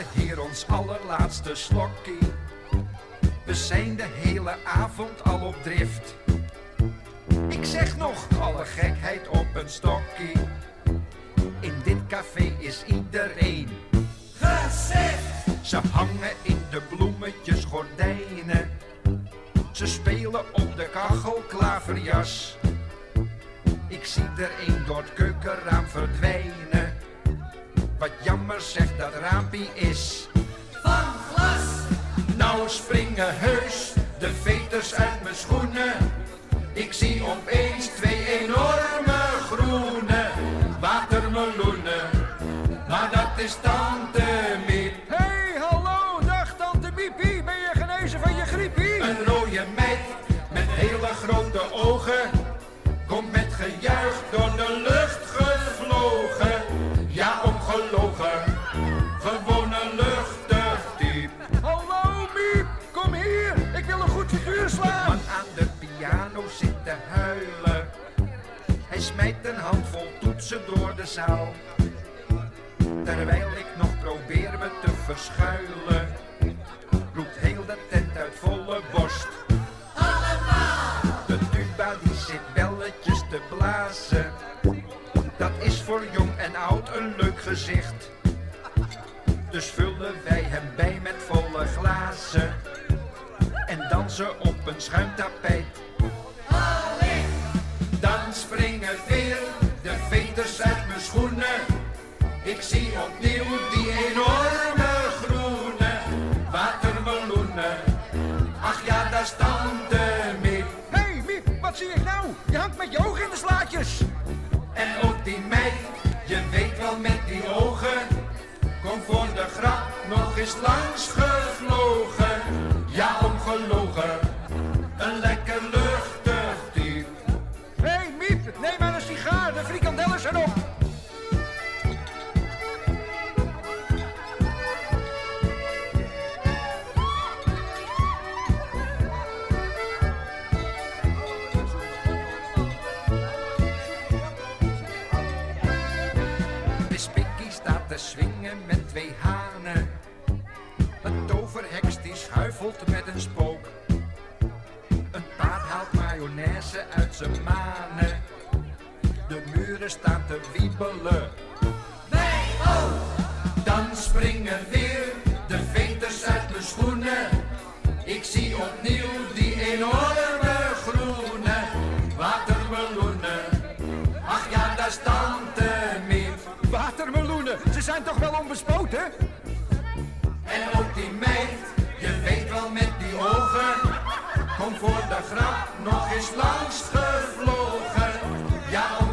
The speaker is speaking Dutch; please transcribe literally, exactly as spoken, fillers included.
hier ons allerlaatste slokkie. We zijn de hele avond al op drift. Ik zeg nog, alle gekheid op een stokkie. In dit café is iedereen gezicht. Ze hangen in de bloemetjes gordijnen. Ze spelen op de kachel klaverjas. Ik zie er een door het keukenraam verdwijnen. Wat jammer zegt dat raampie is van glas. Nou springen heus de veters uit mijn schoenen. Ik zie opeens twee enorme groene watermeloenen. Maar dat is tante Miep. Hey, hallo, dag tante Miepie. Ben je genezen van je griepie? Een rode meid met hele grote ogen komt met gejuich door de lucht gevlogen. Ja, ongelogen, gewoon een luchtig diep. Hallo Miep, kom hier. Ik wil een goed figuur slaan. Man aan de piano zit te huilen. Hij smijt een handvol toetsen door de zaal. Terwijl ik nog probeer me te verschuilen, roept heel de tent uit volle borst. Allemaal! De tuba die zit belletjes te blazen. Dat is voor jong en oud een leuk gezicht. Dus vullen wij hem bij met volle glazen en dansen op een schuimtapijt. Dan springen weer de veters uit mijn schoenen. Ik zie opnieuw die enorme groene watermeloenen. Ach ja, daar is tante Miep. Hey Miep, wat zie ik nou? Je hangt met je ogen in de slaatjes. En ook die meid, je weet wel met die ogen, kom voor de grap nog eens langs gevlogen. Ja, ongelogen, een lekker luchtig diep. Hey Miep, neem maar een sigaar, de frikandellen zijn op. Miss Piggy staat te swingen met twee hanen. Een toverheks die schuifelt met een spook. Een paard haalt mayonaise uit zijn manen. De muren staan te wiebelen. Wij ook! Dan springen weer de veters uit mijn schoenen. Ik zie opnieuw die enorme groene watermeloenen. Ach ja, daar is tante Miep. Watermeloenen, ze zijn toch wel onbespoten? En ook die meid, je weet wel met die ogen, kom voor de grap nog eens langs gevlogen. Ja,